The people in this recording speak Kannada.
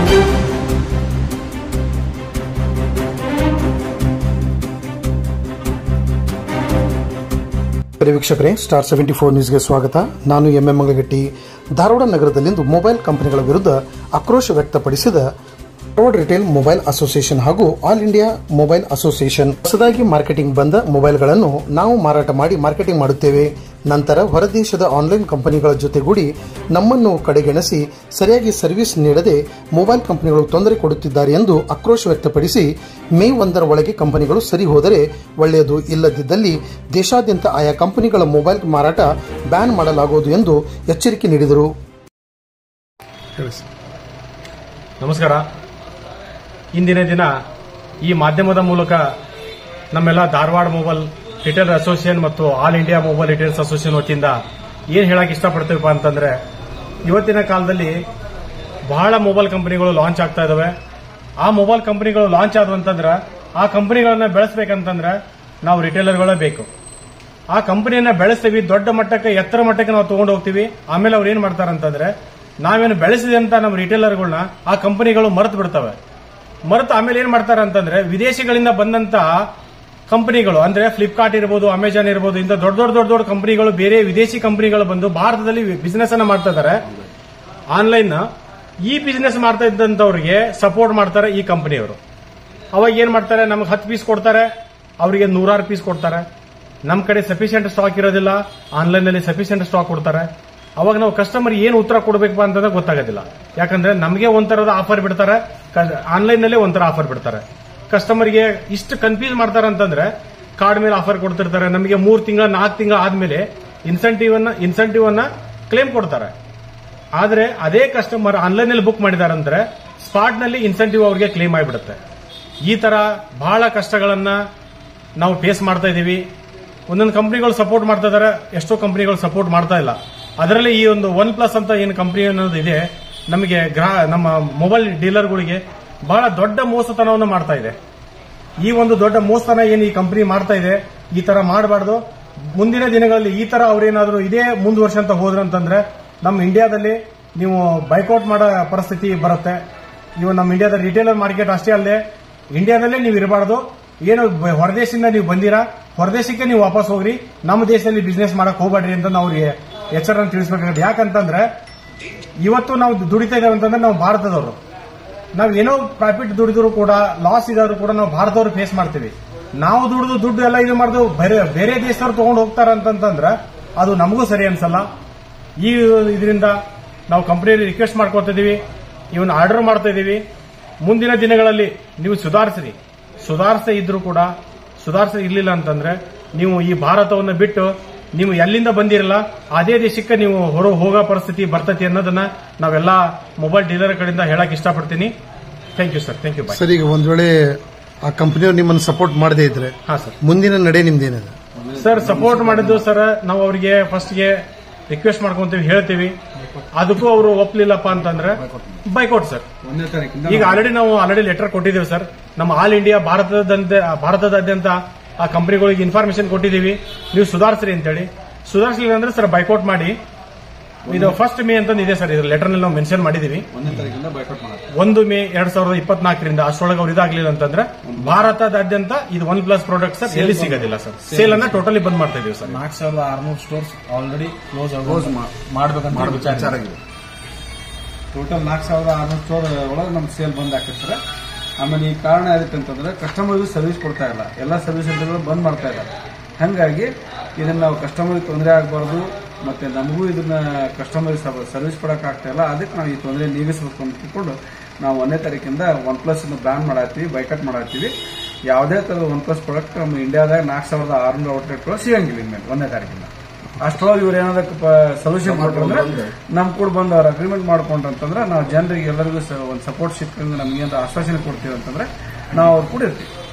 ವೀಕ್ಷಕರೇ, ಸ್ಟಾರ್ 74 ನ್ಯೂಸ್ಗೆ ಸ್ವಾಗತ. ನಾನು ಎಂಎಂ ಮಂಗಲಗಟ್ಟಿ. ಧಾರವಾಡ ನಗರದಲ್ಲಿಂದು ಮೊಬೈಲ್ ಕಂಪನಿಗಳ ವಿರುದ್ಧ ಆಕ್ರೋಶ ವ್ಯಕ್ತಪಡಿಸಿದ ಧಾರವಾಡ ರಿಟೇಲ್ ಮೊಬೈಲ್ ಅಸೋಸಿಯೇಷನ್ ಹಾಗೂ ಆಲ್ ಇಂಡಿಯಾ ಮೊಬೈಲ್ ಅಸೋಸಿಯೇಷನ್ ಹೊಸದಾಗಿ ಮಾರ್ಕೆಟಿಂಗ್ ಬಂದ ಮೊಬೈಲ್ಗಳನ್ನು ನಾವು ಮಾರಾಟ ಮಾಡಿ ಮಾರ್ಕೆಟಿಂಗ್ ಮಾಡುತ್ತೇವೆ. ನಂತರ ಹೊರದೇಶದ ಆನ್ಲೈನ್ ಕಂಪನಿಗಳ ಜೊತೆಗೂಡಿ ನಮ್ಮನ್ನು ಕಡೆಗಣಿಸಿ ಸರಿಯಾಗಿ ಸರ್ವಿಸ್ ನೀಡದೆ ಮೊಬೈಲ್ ಕಂಪನಿಗಳು ತೊಂದರೆ ಕೊಡುತ್ತಿದ್ದಾರೆ ಎಂದು ಆಕ್ರೋಶ ವ್ಯಕ್ತಪಡಿಸಿ ಮೇ 1ರ ಒಳಗೆ ಕಂಪನಿಗಳು ಸರಿ ಹೋದರೆ ಒಳ್ಳೆಯದು, ಇಲ್ಲದಿದ್ದಲ್ಲಿ ದೇಶಾದ್ಯಂತ ಆಯಾ ಕಂಪನಿಗಳ ಮೊಬೈಲ್ ಮಾರಾಟ ಬ್ಯಾನ್ ಮಾಡಲಾಗುವುದು ಎಂದು ಎಚ್ಚರಿಕೆ ನೀಡಿದರು. ನಮಸ್ಕಾರ. ಇಂದಿನ ದಿನ ಈ ಮಾಧ್ಯಮದ ಮೂಲಕ ನಮ್ಮೆಲ್ಲ ಧಾರವಾಡ ಮೊಬೈಲ್ ರಿಟೇಲ್ ಅಸೋಸಿಯೇಷನ್ ಮತ್ತು all India mobile retailers association ವತಿಯಿಂದ ಏನ್ ಹೇಳಕ್ ಇಷ್ಟಪಡ್ತೀವಪ್ಪ ಅಂತಂದ್ರೆ, ಇವತ್ತಿನ ಕಾಲದಲ್ಲಿ ಬಹಳ ಮೊಬೈಲ್ ಕಂಪನಿಗಳು ಲಾಂಚ್ ಆಗ್ತಾ ಇದಾವೆ. ಆ ಮೊಬೈಲ್ ಕಂಪನಿಗಳು ಲಾಂಚ್ ಆದ್ವಂತಂದ್ರೆ ಆ ಕಂಪನಿಗಳನ್ನ ಬೆಳೆಸಬೇಕಂತಂದ್ರೆ ನಾವು ರಿಟೇಲರ್ಗಳೇ ಬೇಕು. ಆ ಕಂಪನಿಯನ್ನ ಬೆಳೆಸ್ತೀವಿ, ದೊಡ್ಡ ಮಟ್ಟಕ್ಕೆ ಎತ್ತರ ಮಟ್ಟಕ್ಕೆ ನಾವು ತಗೊಂಡು ಹೋಗ್ತೀವಿ. ಆಮೇಲೆ ಅವ್ರು ಏನ್ ಮಾಡ್ತಾರಂತಂದ್ರೆ, ನಾವೇನು ಬೆಳೆಸಿದೆ ಅಂತ ನಮ್ಮ ರಿಟೇಲರ್ಗಳನ್ನ ಆ ಕಂಪನಿಗಳು ಮರೆತು ಬಿಡ್ತವೆ. ಮರೆತು ಆಮೇಲೆ ಏನ್ ಮಾಡ್ತಾರೆ ಅಂತಂದ್ರೆ, ವಿದೇಶಿಗಳಿಂದ ಬಂದಂತ ಕಂಪನಿಗಳು ಅಂದ್ರೆ ಫ್ಲಿಪ್ಕಾರ್ಟ್ ಇರಬಹುದು, ಅಮೆಜಾನ್ ಇರಬಹುದು, ಇಂಥ ದೊಡ್ಡ ಕಂಪನಿಗಳು, ಬೇರೆ ವಿದೇಶಿ ಕಂಪನಿಗಳು ಬಂದು ಭಾರತದಲ್ಲಿ ಬಿಸಿನೆಸ್ ಅನ್ನ ಮಾಡ್ತಾ ಇದ್ದಾರೆ. ಆನ್ಲೈನ್ ಈ ಬಿಸಿನೆಸ್ ಮಾಡ್ತಾ ಇದ್ದಂತವ್ರಿಗೆ ಸಪೋರ್ಟ್ ಮಾಡ್ತಾರೆ ಈ ಕಂಪನಿಯವರು. ಅವಾಗ ಏನ್ ಮಾಡ್ತಾರೆ, ನಮಗೆ 10 ಪೀಸ್ ಕೊಡ್ತಾರೆ, ಅವರಿಗೆ 100 ಪೀಸ್ ಕೊಡ್ತಾರೆ. ನಮ್ಮ ಕಡೆ ಸಫಿಷಿಯಂಟ್ ಸ್ಟಾಕ್ ಇರೋದಿಲ್ಲ, ಆನ್ಲೈನ್ ನಲ್ಲಿ ಸಫಿಷಿಯಂಟ್ ಸ್ಟಾಕ್ ಕೊಡ್ತಾರೆ. ಅವಾಗ ನಾವು ಕಸ್ಟಮರ್ ಏನು ಉತ್ತರ ಕೊಡಬೇಕು ಅಂತಂದ್ರೆ ಗೊತ್ತಾಗೋದಿಲ್ಲ. ಯಾಕಂದ್ರೆ ನಮಗೆ ಒಂಥರದ ಆಫರ್ ಬಿಡ್ತಾರೆ, ಆನ್ಲೈನ್ ನಲ್ಲಿ ಒಂಥರ ಆಫರ್ ಬಿಡ್ತಾರೆ. ಕಸ್ಟಮರ್ಗೆ ಇಷ್ಟು ಕನ್ಫ್ಯೂಸ್ ಮಾಡ್ತಾರೆ ಅಂತಂದ್ರೆ, ಕಾರ್ಡ್ ಮೇಲೆ ಆಫರ್ ಕೊಡ್ತಿರ್ತಾರೆ, ನಮಗೆ 3 ತಿಂಗಳ 4 ತಿಂಗಳ ಆದ್ಮೇಲೆ ಇನ್ಸೆಂಟಿವ್ ಅನ್ನ ಕ್ಲೇಮ್ ಕೊಡ್ತಾರೆ. ಆದ್ರೆ ಅದೇ ಕಸ್ಟಮರ್ ಆನ್ಲೈನ್ ನಲ್ಲಿ ಬುಕ್ ಮಾಡಿದಾರಂದ್ರೆ ಸ್ಪಾಟ್ ನಲ್ಲಿ ಇನ್ಸೆಂಟಿವ್ ಅವರಿಗೆ ಕ್ಲೇಮ್ ಆಗಿಬಿಡುತ್ತೆ. ಈ ತರ ಬಹಳ ಕಷ್ಟಗಳನ್ನ ನಾವು ಫೇಸ್ ಮಾಡ್ತಾ ಇದೀವಿ. ಒಂದೊಂದು ಕಂಪನಿಗಳು ಸಪೋರ್ಟ್ ಮಾಡ್ತಾ ಇದಾರೆ, ಎಷ್ಟೋ ಕಂಪನಿಗಳು ಸಪೋರ್ಟ್ ಮಾಡ್ತಾ ಇಲ್ಲ. ಅದರಲ್ಲಿ ಈ ಒಂದು OnePlus ಅಂತ ಏನು ಕಂಪನಿ ಅನ್ನೋದು ಇದೆ, ನಮಗೆ ನಮ್ಮ ಮೊಬೈಲ್ ಡೀಲರ್ಗಳಿಗೆ ಬಹಳ ದೊಡ್ಡ ಮೋಸತನವನ್ನು ಮಾಡ್ತಾ ಇದೆ. ಈ ಒಂದು ದೊಡ್ಡ ಮೋಸತನ ಏನು ಈ ಕಂಪನಿ ಮಾಡ್ತಾ ಇದೆ, ಈ ತರ ಮಾಡಬಾರ್ದು. ಮುಂದಿನ ದಿನಗಳಲ್ಲಿ ಈ ತರ ಅವ್ರೇನಾದ್ರೂ ಇದೇ ಮುಂದುವರ್ಷಂತ ಹೋದ್ರಂತಂದ್ರೆ ನಮ್ಮ ಇಂಡಿಯಾದಲ್ಲಿ ನೀವು ಬೈಕೌಟ್ ಮಾಡೋ ಪರಿಸ್ಥಿತಿ ಬರುತ್ತೆ. ನೀವು ನಮ್ಮ ಇಂಡಿಯಾದ ರಿಟೇಲರ್ ಮಾರ್ಕೆಟ್ ಅಷ್ಟೇ ಅಲ್ಲದೆ ಇಂಡಿಯಾದಲ್ಲೇ ನೀವು ಇರಬಾರ್ದು. ಏನು ಹೊರದೇಶದಿಂದ ನೀವು ಬಂದಿರಾ, ಹೊರದೇಶಕ್ಕೆ ನೀವು ವಾಪಸ್ ಹೋಗ್ರಿ, ನಮ್ಮ ದೇಶದಲ್ಲಿ ಬಿಸ್ನೆಸ್ ಮಾಡಕ್ ಹೋಗ್ಬೇಡ್ರಿ ಅಂತ ನಾವು ಎಚ್ಚರನ್ನು ತಿಳಿಸಬೇಕಾಗುತ್ತೆ. ಯಾಕಂತಂದ್ರೆ ಇವತ್ತು ನಾವು ದುಡಿತಾ ಇದ್ದೇವೆ ಅಂತಂದ್ರೆ ನಾವು ಭಾರತದವರು, ನಾವು ಏನೋ ಪ್ರಾಫಿಟ್ ದುಡಿದ್ರು ಕೂಡ, ಲಾಸ್ ಇದಾದ್ರು ಕೂಡ ನಾವು ಭಾರತದವರು ಫೇಸ್ ಮಾಡ್ತೀವಿ. ನಾವು ದುಡ್ಡು ಎಲ್ಲ ಇದು ಮಾಡಿದ್ರು ಬೇರೆ ದೇಶದವ್ರು ತಗೊಂಡು ಹೋಗ್ತಾರ ಅಂತಂದ್ರೆ ಅದು ನಮಗೂ ಸರಿ ಅನ್ಸಲ್ಲ. ಈ ಇದರಿಂದ ನಾವು ಕಂಪನಿಯಲ್ಲಿ ರಿಕ್ವೆಸ್ಟ್ ಮಾಡ್ಕೊತಿದೀವಿ, ಇವನ್ನ ಆರ್ಡರ್ ಮಾಡ್ತಾ ಇದೀವಿ. ಮುಂದಿನ ದಿನಗಳಲ್ಲಿ ನೀವು ಸುಧಾರಿಸದೇ ಇದ್ರು ಕೂಡ, ಸುಧಾರಿಸ ಇರ್ಲಿಲ್ಲ ಅಂತಂದ್ರೆ ನೀವು ಈ ಭಾರತವನ್ನು ಬಿಟ್ಟು ನೀವು ಎಲ್ಲಿಂದ ಬಂದಿರಲ್ಲ ಅದೇ ದೇಶಕ್ಕೆ ನೀವು ಹೋಗೋ ಪರಿಸ್ಥಿತಿ ಬರ್ತೈತಿ ಅನ್ನೋದನ್ನ ನಾವೆಲ್ಲ ಮೊಬೈಲ್ ಡೀಲರ್ ಕಡೆಯಿಂದ ಹೇಳಕ್ ಇಷ್ಟಪಡ್ತೀನಿ. Thank you sir. Thank you. Sir, ಈಗ ಒಂದ್ ವೇಳೆ ಆ ಕಂಪನಿಯವರು ನಿಮ್ಮನ್ನು ಸಪೋರ್ಟ್ ಮಾಡದೇ ಇದ್ರೆ ಮುಂದಿನ ನಡೆ ನಿಮ್ದೇನಿದೆ ಸರ್? ಸಪೋರ್ಟ್ ಮಾಡಿದ್ದು ಸರ್, ನಾವು ಅವರಿಗೆ ಫಸ್ಟ್ಗೆ ರಿಕ್ವೆಸ್ಟ್ ಮಾಡ್ಕೊಂತೀವಿ, ಹೇಳ್ತೀವಿ. ಅದಕ್ಕೂ ಅವರು ಒಪ್ಲಿಲ್ಲಪ್ಪ ಅಂತಂದ್ರೆ ಬೈಕೌಟ್ ಸರ್. ಈಗ ಆಲ್ರೆಡಿ ಲೆಟರ್ ಕೊಟ್ಟಿದ್ದೀವಿ ಸರ್. ನಮ್ಮ ಆಲ್ ಇಂಡಿಯಾ ಭಾರತದಾದ್ಯಂತ ಆ ಕಂಪನಿಗಳಿಗೆ ಇನ್ಫಾರ್ಮೇಶನ್ ಕೊಟ್ಟಿದ್ದೀವಿ, ನೀವು ಸುಧಾರಿಸ್ರಿ ಅಂತೇಳಿ. ಸುಧಾರಿಸಲಿಲ್ಲ ಅಂದ್ರೆ ಸರ್ ಬೈಕೌಟ್ ಮಾಡಿ. ಇದು 1 ಮೇ ಅಂತ ಇದೆ ಸರ್, ಇದ್ರ ಲೆಟರ್ ನಲ್ಲಿ ನಾವು ಮೆನ್ಷನ್ ಮಾಡಿದೀವಿ. 1 ಮೇ 2024 ಅಷ್ಟೊಳಗೆ ಅವ್ರು ಇದಾಗ್ಲಿಲ್ಲ ಅಂತಂದ್ರೆ ಭಾರತದಾದ್ಯಂತ ಇದು OnePlus ಪ್ರಾಡಕ್ಟ್ ಸರ್ ಎಲ್ಲಿ ಸಿಗೋದಿಲ್ಲ ಸರ್. ಸೇಲ್ ಅನ್ನ ಟೋಟಲಿ ಬಂದ್ ಮಾಡ್ತಾ ಇದೀವಿ ಸರ್. 4600 ಸ್ಟೋರ್ಸ್ ಆಲ್ರೆಡಿ ಕ್ಲೋಸ್ ಮಾಡಬೇಕಂತ ವಿಚಾರ ಆಗಿದೆ. ಟೋಟಲ್ 4600 ಸ್ಟೋರ್ ಒಳಗೆ ನಮ್ಗೆ ಸೇಲ್ ಬಂದ್ ಆಗ್ತದೆ ಸರ್. ಆಮೇಲೆ ಈ ಕಾರಣ ಯಾವ್ದಕ್ಕೆ ಅಂತಂದ್ರೆ ಕಸ್ಟಮರ್ಗೂ ಸರ್ವಿಸ್ ಕೊಡ್ತಾ ಇಲ್ಲ, ಎಲ್ಲಾ ಸರ್ವಿಸ್ ಸೆಂಟರ್ಗಳು ಬಂದ್ ಮಾಡ್ತಾ ಇದ್ದಾರೆ. ಹಂಗಾಗಿ ಇದನ್ನ ನಾವು ಕಸ್ಟಮರ್ಗೆ ತೊಂದರೆ ಆಗಬಾರ್ದು, ಮತ್ತೆ ನಮಗೂ ಇದನ್ನ ಕಸ್ಟಮರ್ ಸರ್ವಿಸ್ ಕೊಡಕ್ ಆಗ್ತಾ ಇಲ್ಲ. ಅದಕ್ಕೆ ನಾವು ಈ ತೊಂದರೆ ನೀಗಿಸಬೇಕು ಅಂತ ತಿಳ್ಕೊಂಡು ನಾವು 1ನೇ ತಾರೀಕಿಂದ OnePlus ಬ್ಯಾನ್ ಮಾಡತ್ತೀವಿ, ಬೈಕಟ್ ಮಾಡತ್ತೀವಿ. ಯಾವುದೇ ತರದ OnePlus ಪ್ರಾಡಕ್ಟ್ ನಮ್ಮ ಇಂಡಿಯಾದಾಗ 4600 ಔಟ್ಲೆಟ್ಗಳು ಸಿಗಂಗಿಲ್ಲ ಇನ್ಮೇಲೆ 1ನೇ ತಾರೀಕಿಂದ. ಅಷ್ಟೊಳಗೆ ಇವ್ರು ಏನಾದಕ್ಕೆ ಸೊಲ್ಯೂಷನ್ ಕೊಟ್ಟರೆ ನಮ್ ಕೂಡ ಬಂದು ಅವ್ರ ಅಗ್ರಿಮೆಂಟ್ ಮಾಡ್ಕೊಂಡ್ರಂತಂದ್ರೆ ನಾವು ಜನರಿಗೆ ಎಲ್ಲರಿಗೂ ಒಂದು ಸಪೋರ್ಟ್ ಸಿಕ್ಕಂಗೆ ನಮ್ಗೆ ಏನಾರ ಆಶ್ವಾಸನೆ ಕೊಡ್ತೀವಿ ಅಂತಂದ್ರೆ ನಾವು ಅವ್ರು ಕೂಡ ಇರ್ತೀವಿ.